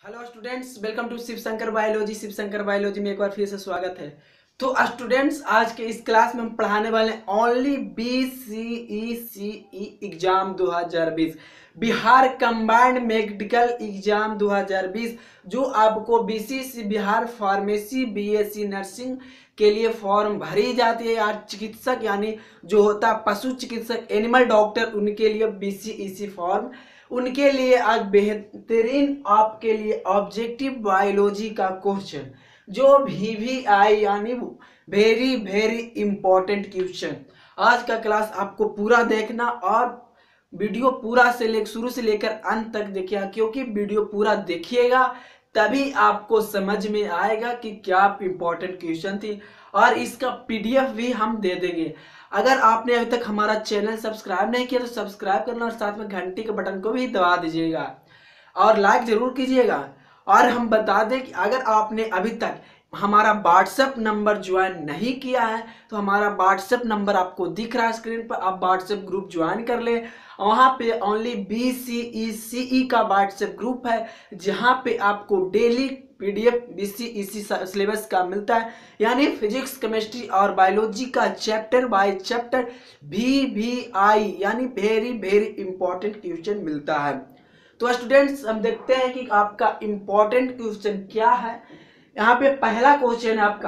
Hello students, welcome to Shiv Shankar biology. Shiv Shankar biology में एक बार फिर से स्वागत है। तो स्टूडेंट्स, आज के इस क्लास में हम पढ़ाने वाले हैं only BCECE exam 2020, Bihar combined medical exam 2020, जो आपको BCECE Bihar pharmacy BSc nursing के लिए फॉर्म भरी जाती है। यार चिकित्सक यानी जो होता है पशु चिकित्सक, एनिमल डॉक्टर, उनके लिए BCECE फॉर्म, उनके लिए आज बेहतरीन आपके लिए ऑब्जेक्टिव बायोलॉजी का क्वेश्चन, जो VVI यानी वेरी वेरी इंपॉर्टेंट क्वेश्चन। आज का क्लास आपको पूरा देखना और वीडियो पूरा से शुरू से लेकर अंत तक देखिएगा, क्योंकि वीडियो पूरा देखिएगा तभी आपको समझ में आएगा कि क्या इंपॉर्टेंट क्वेश्चन थी। और इसका PDF भी हम दे देंगे। अगर आपने अभी तक हमारा चैनल सब्सक्राइब नहीं किया तो सब्सक्राइब करना और साथ में घंटी के बटन को भी दबा दीजिएगा और लाइक जरूर कीजिएगा। और हम बता दें कि अगर आपने अभी तक हमारा व्हाट्सएप नंबर ज्वाइन नहीं किया है तो हमारा व्हाट्सएप नंबर आपको दिख रहा है स्क्रीन पर, आप व्हाट्सएप ग्रुप ज्वाइन कर ले। वहाँ पे ओनली BCECE का व्हाट्सएप ग्रुप है, जहाँ पे आपको डेली PDF BCECE सिलेबस का मिलता है, यानी फिजिक्स, केमिस्ट्री और बायोलॉजी का चैप्टर बाय चैप्टर VVI यानी वेरी वेरी इंपॉर्टेंट क्वेश्चन मिलता है। तो स्टूडेंट्स, हम देखते हैं कि आपका इंपॉर्टेंट क्वेश्चन क्या है। यहाँ पे पहला क्वेश्चन है आपका,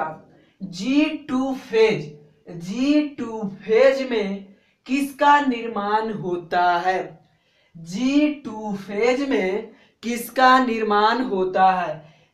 G2 फेज में किसका निर्माण होता है? G2 फेज में किसका निर्माण होता है?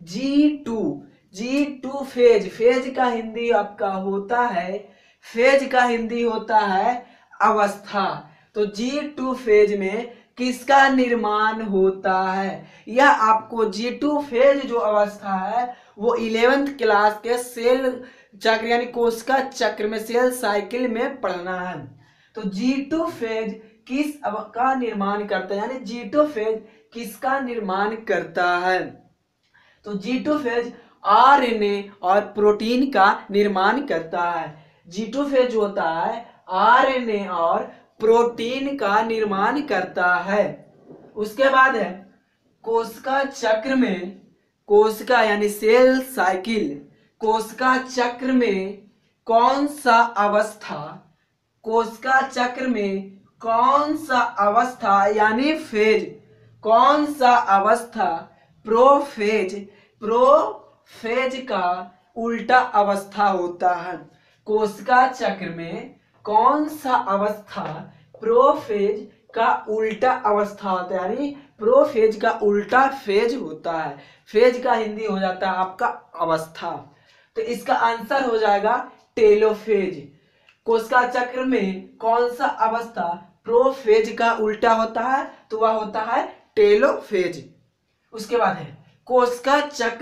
G2 फेज का हिंदी आपका होता है, फेज का हिंदी होता है अवस्था। तो G2 फेज में किसका निर्माण होता है? यह आपको G2 फेज जो अवस्था है वो 11th क्लास के सेल चक्र यानी कोशिका चक्र में, सेल साइकिल में पढ़ना है। तो G2 फेज किस का निर्माण करता है, यानी G2 फेज किसका निर्माण करता है? तो G2 फेज RNA और प्रोटीन का निर्माण करता है। G2 फेज जो होता है RNA और प्रोटीन का निर्माण करता है। उसके बाद है कोशिका चक्र में, कोशिका यानी सेल साइकिल, कोशिका चक्र में कौन सा अवस्था, कोशिका चक्र में कौन सा अवस्था यानी फेज, कौन सा अवस्था प्रोफेज, प्रोफेज का उल्टा अवस्था होता है। कोशिका चक्र में कौन सा अवस्था प्रोफेज का उल्टा अवस्था होता है, यानी प्रोफेज का उल्टा फेज होता है। फेज का हिंदी हो जाता है आपका अवस्था। तो इसका आंसर हो जाएगा टेलोफेज। कोशिका चक्र में कौन सा अवस्था प्रोफेज का उल्टा होता है? तो वह होता है टेलोफेज। उसके बाद है कोशिका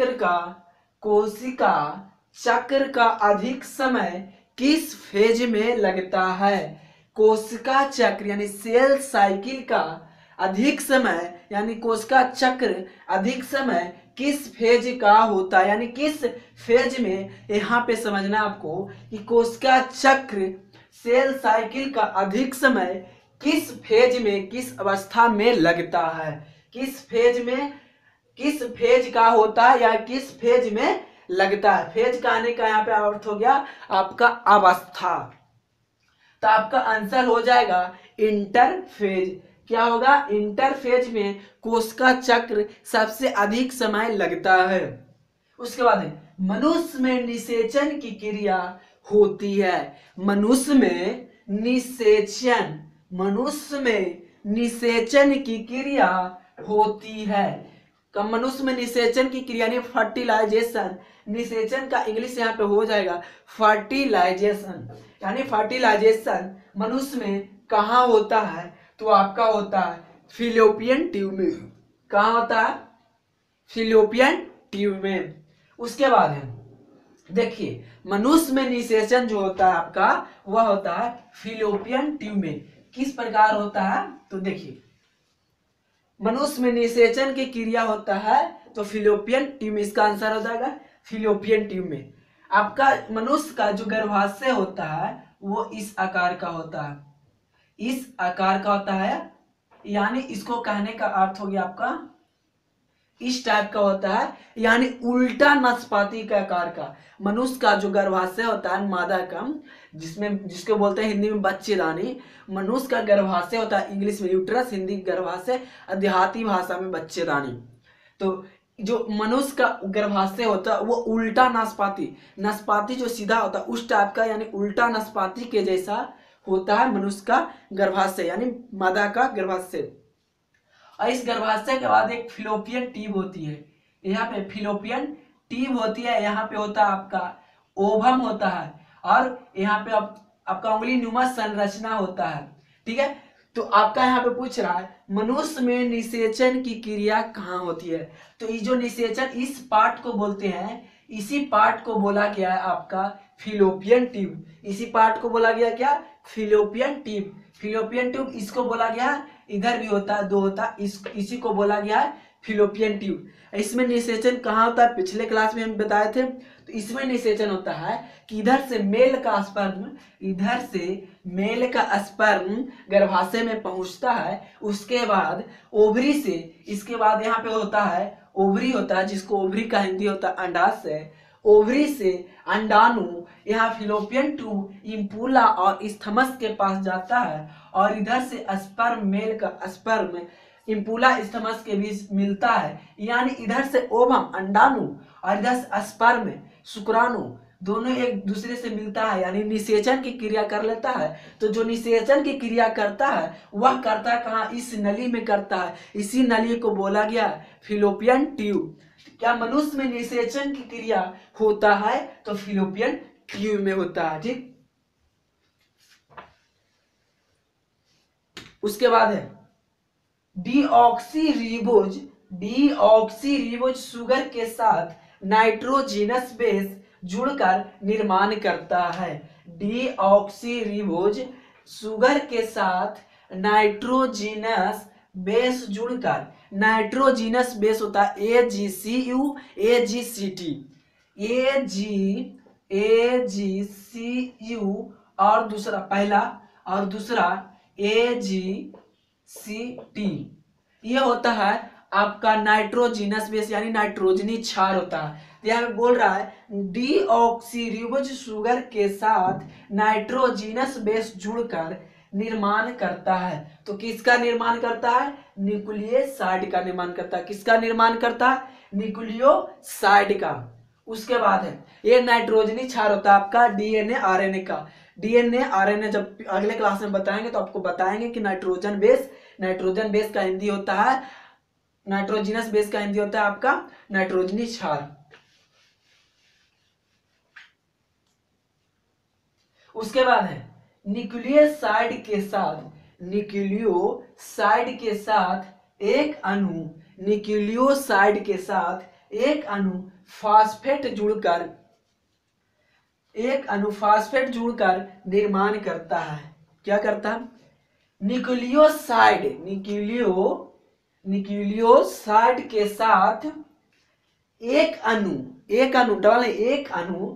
चक्र का अधिक समय किस फेज में लगता है? कोशिका चक्र यानी सेल साइकिल का अधिक समय यानी कोशिका चक्र अधिक समय किस फेज का होता है, यानी किस फेज में, यहाँ पे समझना आपको कि कोशिका चक्र सेल साइकिल का अधिक समय किस फेज में, किस अवस्था में लगता है, किस फेज में, किस फेज का होता है या किस फेज में लगता है। फेज का आने का यहाँ पे अर्थ हो गया आपका अवस्था। तो आपका आंसर हो जाएगा इंटरफेज। क्या होगा? इंटरफेज में कोशिका चक्र सबसे अधिक समय लगता है। उसके बाद है मनुष्य में निषेचन की क्रिया होती है। मनुष्य में निषेचन की क्रिया होती है। मनुष्य में निषेचन की क्रिया यानी फर्टिलाइजेशन, निषेचन का इंग्लिश यहाँ पे हो जाएगा फर्टिलाइजेशन, यानी फर्टिलाइजेशन मनुष्य में कहाँ होता है? तो आपका होता है फिलिपियन ट्यूब में। कहाँ होता है? फिलिपियन ट्यूब में। उसके बाद है देखिए, मनुष्य में निषेचन जो होता है आपका वह होता है फिलिपियन ट्यूब में। किस प्रकार होता है? तो देखिए, मनुष्य में निषेचन की क्रिया होता है तो फिलिपियन ट्यूब में। इसका आंसर हो जाएगा फिलिपियन ट्यूब में। आपका मनुष्य का जो गर्भाशय होता है वो इस आकार का होता है, इस आकार का होता है, यानी इसको कहने का अर्थ हो गया आपका इस टाइप का होता है, यानी उल्टा नाशपाती के आकार का। मनुष्य का जो गर्भाशय होता है मादा का, जिसको बोलते हैं हिंदी में बच्चेदानी, मनुष्य का गर्भाशय होता है इंग्लिश में यूट्रस, हिंदी गर्भाशय, देहाती भाषा में बच्चेदानी। तो जो मनुष्य का गर्भाशय होता है वो उल्टा नाशपाती जो सीधा होता है उस टाइप का, यानी उल्टा नाशपाती के जैसा होता है मनुष्य का गर्भाशय, यानी मादा का गर्भाशय। और इस गर्भाशय के बाद एक फिलोपियन ट्यूब होती है, यहाँ पे फिलोपियन ट्यूब होती है, यहाँ पे होता है आपका ओवम होता है, और यहाँ पे आपका उंगली नुमा संरचना होता है। ठीक है, तो आपका यहाँ पे पूछ रहा है मनुष्य में निषेचन की क्रिया कहाँ होती है। तो ये जो निषेचन इस पार्ट को बोलते हैं, इसी पार्ट को बोला गया है आपका फिलोपियन ट्यूब। इसी पार्ट को बोला गया क्या, फिलोपियन ट्यूब। फिलोपियन ट्यूब इसको बोला गया, इधर भी होता है, दो होता है, इसी को बोला गया है फिलोपियन ट्यूब। इसमें निषेचन कहाँ होता है, पिछले क्लास में हम बताए थे। तो इसमें निषेचन होता है कि इधर से मेल का स्पर्म गर्भाशय में पहुंचता है, उसके बाद ओवरी से, इसके बाद यहाँ पे होता है ओवरी होता है, जिसको ओवरी का हिंदी होता है अंडाशय, ओवरी से अंडाणु यहाँ फिलोपियन ट्यूब इम्पूला और स्थमस के पास जाता है, और इधर से स्पर्म, मेल का स्पर्म इम्पूला स्थमस के बीच मिलता है, यानी इधर से ओवम अंडाणु और इधर से स्पर्म शुक्राणु दोनों एक दूसरे से मिलता है, यानी निषेचन की क्रिया कर लेता है। तो जो निषेचन की क्रिया करता है वह करता है कहाँ, इस नली में करता है, इसी नली को बोला गया फिलोपियन ट्यूब। क्या मनुष्य में निषेचन की क्रिया होता है, तो फिलोपियन ट्यूब में होता है। ठीक, उसके बाद है डीऑक्सीरिबोज शुगर के साथ नाइट्रोजिनस बेस जुड़कर निर्माण करता है। डीऑक्सीरिबोज शुगर के साथ नाइट्रोजिनस बेस जुड़कर, नाइट्रोजिनस बेस होता है AgCu AgCt, AgCu और दूसरा पहला और दूसरा AgCt, ये होता है आपका नाइट्रोजिनस बेस, यानी नाइट्रोजनी क्षार होता है। यहाँ पे बोल रहा है डीऑक्सीरिबोज शुगर के साथ नाइट्रोजिनस बेस जुड़कर निर्माण करता है। तो किसका निर्माण करता है, न्यूक्लियोसाइड का निर्माण करता है। किसका निर्माण करता है, न्यूक्लियोसाइड का। उसके बाद है ये नाइट्रोजनी क्षार होता है आपका डीएनए आरएनए का। डीएनए आरएनए जब अगले क्लास में बताएंगे तो आपको बताएंगे कि नाइट्रोजन बेस का हिंदी होता है, नाइट्रोजिनस बेस का हिंदी होता है आपका नाइट्रोजनी क्षार। उसके बाद है न्यूक्लियोसाइड के साथ एक अणु फास्फेट जुड़कर निर्माण करता है। क्या करता है, न्यूक्लियोसाइड के साथ एक अणु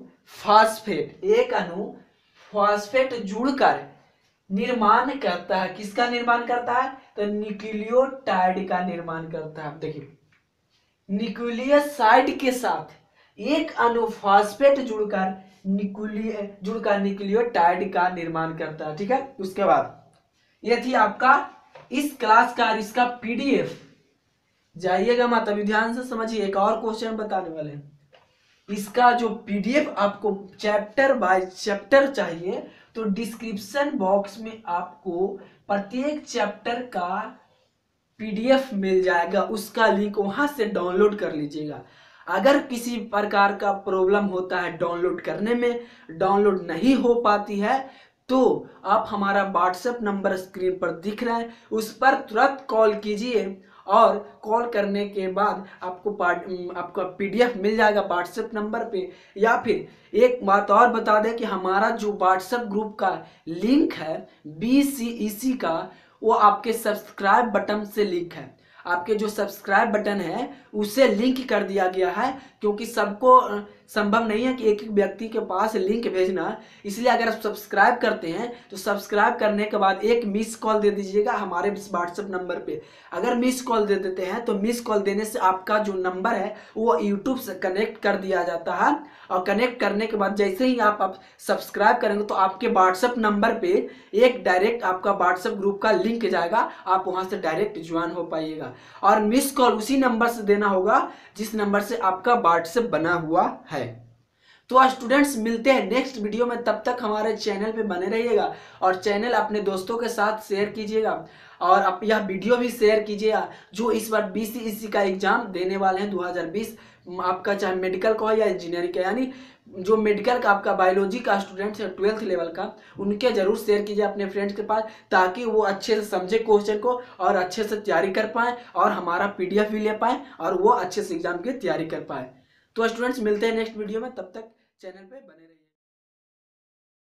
फास्फेट जुड़कर निर्माण करता है। किसका निर्माण करता है, तो न्यूक्लियोटाइड का निर्माण करता है। देखिए न्यूक्लियोसाइड के साथ एक अणु फास्फेट जुड़कर न्यूक्लियोटाइड का निर्माण करता है। ठीक है, उसके बाद ये थी आपका इस क्लास का इसका पीडीएफ। जाइएगा मत, अभी ध्यान से समझिए, एक और क्वेश्चन बताने वाले हैं। इसका जो पीडीएफ आपको चैप्टर बाय चैप्टर चाहिए तो डिस्क्रिप्शन बॉक्स में आपको प्रत्येक चैप्टर का पीडीएफ मिल जाएगा, उसका लिंक वहां से डाउनलोड कर लीजिएगा। अगर किसी प्रकार का प्रॉब्लम होता है डाउनलोड करने में, डाउनलोड नहीं हो पाती है, तो आप हमारा व्हाट्सएप नंबर स्क्रीन पर दिख रहा है, उस पर तुरंत कॉल कीजिए, और कॉल करने के बाद आपका पीडीएफ मिल जाएगा व्हाट्सएप नंबर पे। या फिर एक बात और बता दें कि हमारा जो व्हाट्सएप ग्रुप का लिंक है BCEC का, वो आपके सब्सक्राइब बटन से लिंक है। आपके जो सब्सक्राइब बटन है उसे लिंक कर दिया गया है, क्योंकि सबको संभव नहीं है कि एक एक व्यक्ति के पास लिंक भेजना। इसलिए अगर आप सब्सक्राइब करते हैं तो सब्सक्राइब करने के बाद एक मिस कॉल दे दीजिएगा हमारे व्हाट्सएप नंबर पे। अगर मिस कॉल दे देते हैं तो मिस कॉल देने से आपका जो नंबर है वो यूट्यूब से कनेक्ट कर दिया जाता है, और कनेक्ट करने के बाद जैसे ही आप सब्सक्राइब करेंगे तो आपके व्हाट्सएप नंबर पे एक डायरेक्ट आपका व्हाट्सएप ग्रुप का लिंक जाएगा, आप वहां से डायरेक्ट ज्वाइन हो पाइएगा। और मिस कॉल उसी नंबर से देना होगा जिस नंबर से आपका व्हाट्सएप बना हुआ है। तो स्टूडेंट्स मिलते हैं नेक्स्ट वीडियो में, तब तक हमारे चैनल पे बने रहिएगा और चैनल अपने दोस्तों के साथ शेयर कीजिएगा, और आप यह वीडियो भी शेयर कीजिएगा जो इस बार BCEC का एग्जाम देने वाले हैं 2020, आपका चाहे मेडिकल का हो या इंजीनियरिंग का, यानी जो मेडिकल का आपका बायोलॉजी का स्टूडेंट्स है 12th लेवल का, उनके जरूर शेयर कीजिए अपने फ्रेंड्स के पास, ताकि वो अच्छे से समझे क्वेश्चन को और अच्छे से तैयारी कर पाए और हमारा PDF भी ले पाए और वो अच्छे से एग्जाम की तैयारी कर पाए। तो स्टूडेंट्स मिलते हैं नेक्स्ट वीडियो में, तब तक चैनल पे बने रहिए।